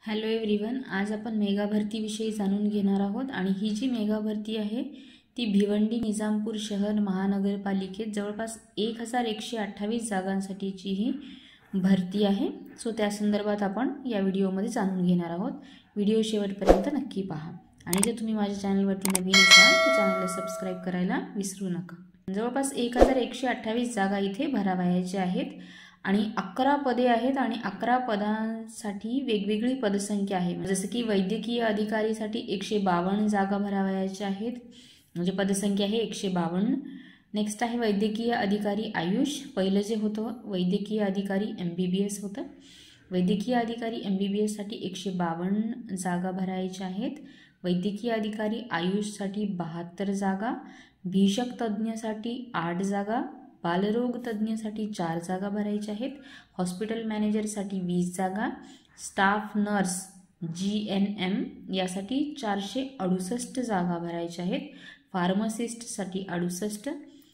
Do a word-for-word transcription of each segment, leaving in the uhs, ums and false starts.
Hello everyone, आज आपण mega भरतीविषयी जाणून घेणार आहोत आणि ही जी मेगा भरती आहे ती भिवंडी निजामपूर शहर महानगरपालिकेत जवळपास एक हजार एकशे अठ्ठावीस जागांसाठीची ही भरती आहे. सो त्या संदर्भात आपण या व्हिडिओमध्ये जाणून घेणार आहोत. व्हिडिओ शेवटपर्यंत नक्की पहा आणि जर तुम्ही माझ्या चॅनलवरती नवीन असाल तर चॅनलला सबस्क्राईब करायला विसरू नका. जवळपास एक हजार एकशे अठ्ठावीस जागा इथे भरावयाच्या आहेत आणि अकरा पदे आहेत आणि अकरा पदांसाठी वेगवेगळी पदसंख्या आहे. जसं की वैद्यकीय अधिकारीसाठी एकशे बावन्न जागा भरावयाच्या आहेत, म्हणजे पदसंख्या आहे एकशे बावन्न. नेक्स्ट आहे वैद्यकीय अधिकारी आयुष. पहिलं जे होतं वैद्यकीय अधिकारी एम बी बी एस होतं. वैद्यकीय अधिकारी एम बी बी एससाठी एकशे बावन्न जागा भरायच्या आहेत. वैद्यकीय अधिकारी आयुषसाठी बहात्तर जागा. भीषक तज्ज्ञसाठी आठ जागा. बालरोग तज्ज्ञसाठी चार जागा भरायच्या आहेत. हॉस्पिटल मॅनेजरसाठी वीस जागा. Staff nurse G N M यासाठी चारशे अडुसष्ट जागा भरायच्या आहेत. फार्मासिस्टसाठी अडुसष्ट.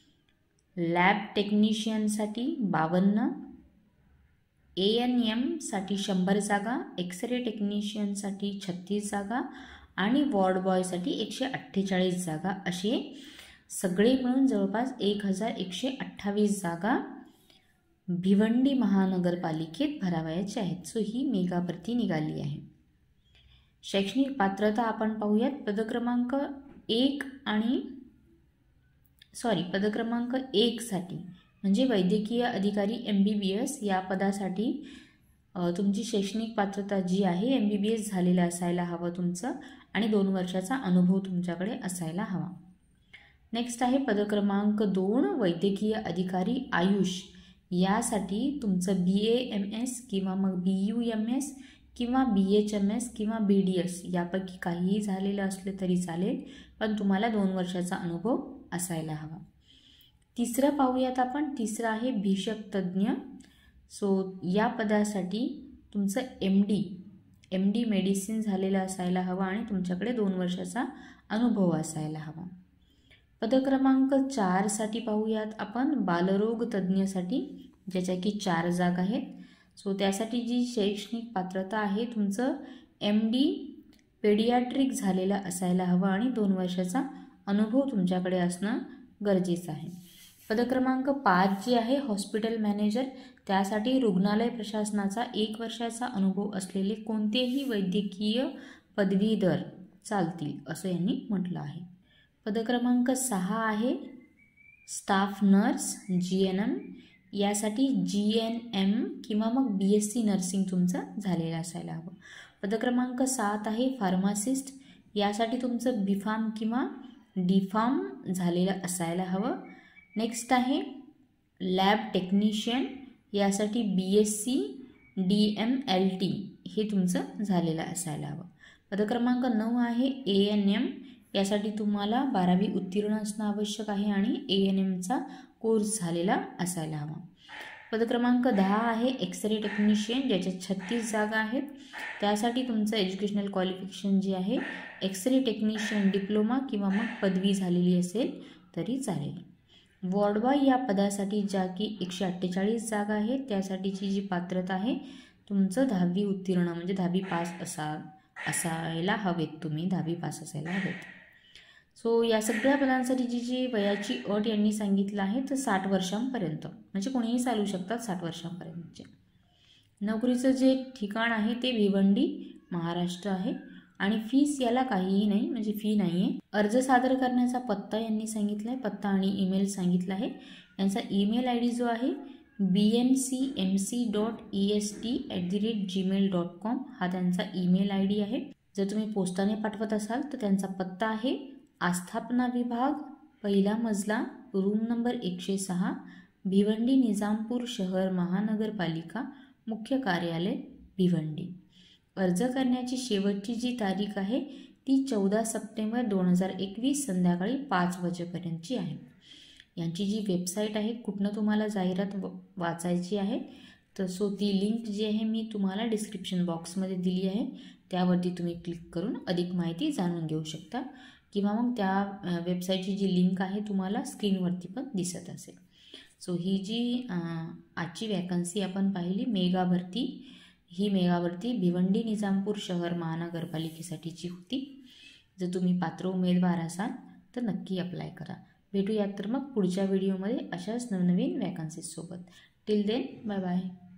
लॅब टेक्निशियनसाठी बावन्न. ए एन एमसाठी शंभर जागा. एक्सरे टेक्निशियनसाठी छत्तीस जागा आणि वॉर्ड बॉयसाठी एकशे अठ्ठेचाळीस जागा. असे सगळे मिळून जवळपास एक हजार एकशे अठ्ठावीस जागा भिवंडी महानगरपालिकेत भरावयाच्या आहेत. सो ही मेगा भरती निघाली आहे. शैक्षणिक पात्रता आपण पाहूयात. पदक्रमांक एक आणि सॉरी पदक्रमांक एकसाठी म्हणजे वैद्यकीय अधिकारी एम बी बी एस या पदासाठी तुमची शैक्षणिक पात्रता जी आहे एम बी बी एस झालेलं असायला हवं तुमचं आणि दोन वर्षाचा अनुभव तुमच्याकडे असायला हवा. नेक्स्ट आहे पदक्रमांक दोन वैद्यकीय अधिकारी आयुष. यासाठी तुमचं बी ए एम एस किंवा मग बी यू एम एस किंवा बी एच एम एस किंवा बी डी एस यापैकी काहीही झालेलं असले तरी चालेल, पण तुम्हाला दोन वर्षाचा अनुभव असायला हवा. तिसरं पाहूयात आपण. तिसरं आहे भीषक तज्ज्ञ. सो या पदासाठी तुमचं M D M D medicine झालेलं असायला हवं आणि तुमच्याकडे दोन वर्षाचा अनुभव असायला हवा. पदक्रमांक चारसाठी पाहूयात आपण. बालरोग तज्ज्ञसाठी ज्याच्या की चार जागा आहेत. सो त्यासाठी जी शैक्षणिक पात्रता आहे तुमचं एम डी पेडियाट्रिक झालेलं असायला हवं आणि दोन वर्षाचा अनुभव तुमच्याकडे असणं गरजेचं आहे. पदक्रमांक पाच जे आहे हॉस्पिटल मॅनेजर. त्यासाठी रुग्णालय प्रशासनाचा एक वर्षाचा अनुभव असलेले कोणतेही वैद्यकीय पदवीधर चालतील असं यांनी म्हटलं आहे. पदक्रमांक सहा आहे staff nurse G N M. यासाठी जी एन एम किंवा मग बी एस सी नर्सिंग तुमचं झालेलं असायला हवं. पदक्रमांक सात आहे फार्मासिस्ट. यासाठी तुमचं बी फार्म किंवा डी फार्म झालेलं असायला हवं. नेक्स्ट आहे लॅब टेक्निशियन. यासाठी B S C D M L T हे तुमचं झालेलं असायला हवं. पदक्रमांक नऊ आहे ए एन एम. यासाठी तुम्हाला बारावी उत्तीर्ण असणं आवश्यक आहे आणि ए एन एमचा कोर्स झालेला असायला हवा. पदक्रमांक दहा आहे एक्सरे टेक्निशियन, ज्याच्यात छत्तीस जागा आहेत. त्यासाठी तुमचं एज्युकेशनल क्वालिफिकेशन जे आहे एक्सरे टेक्निशियन डिप्लोमा किंवा मग पदवी झालेली असेल तरी चालेल. वॉर्ड बॉय या पदासाठी ज्या की एकशे अठ्ठेचाळीस जागा आहेत त्यासाठीची जी पात्रता आहे तुमचं दहावी उत्तीर्ण म्हणजे दहावी पास असा असायला हवेत तुम्ही दहावी पास असायला हवेत. सो या सगळ्या पदांसाठी जी जी वयाची अट यांनी सांगितलं आहे तर साठ वर्षांपर्यंत म्हणजे कोणीही चालू शकतात साठ वर्षांपर्यंतचे. नोकरीचं जे ठिकाण आहे ते भिवंडी महाराष्ट्र आहे आणि फीस याला काहीही नाही म्हणजे फी नाही आहे. अर्ज सादर करण्याचा पत्ता यांनी सांगितला आहे, पत्ता आणि ईमेल सांगितला आहे. यांचा ईमेल आय डी जो आहे B N C M C dot E S T at the rate Gmail dot com हा त्यांचा ईमेल आय डी आहे. जर तुम्ही पोस्टाने पाठवत असाल तर त्यांचा पत्ता आहे आस्थापना विभाग, पहिला मजला, रूम नंबर एकशे सहा, भिवंडी निजामपूर शहर महानगरपालिका, मुख्य कार्यालय भिवंडी. अर्ज करण्याची शेवटची जी तारीख आहे ती चौदा सप्टेंबर दोन हजार एकवीस संध्याकाळी पाच वाजेपर्यंतची आहे. यांची जी वेबसाईट आहे कुठनं तुम्हाला जाहिरात वाचायची आहे तर सो ती लिंक जी आहे मी तुम्हाला डिस्क्रिप्शन बॉक्समध्ये दिली आहे. त्यावरती तुम्ही क्लिक करून अधिक माहिती जाणून घेऊ शकता किंवा मग त्या वेबसाईटची जी लिंक आहे तुम्हाला स्क्रीनवरती पण दिसत असेल. सो ही जी आजची वॅकन्सी आपण पाहिली मेगा भरती ही मेगा भरती भिवंडी निजामपूर शहर महानगरपालिकेसाठीची होती. जर तुम्ही पात्र उमेदवार असाल तर नक्की अप्लाय करा. भेटूयात तर मग पुढच्या व्हिडिओमध्ये अशाच नवनवीन वॅकन्सीजसोबत. Till then bye bye.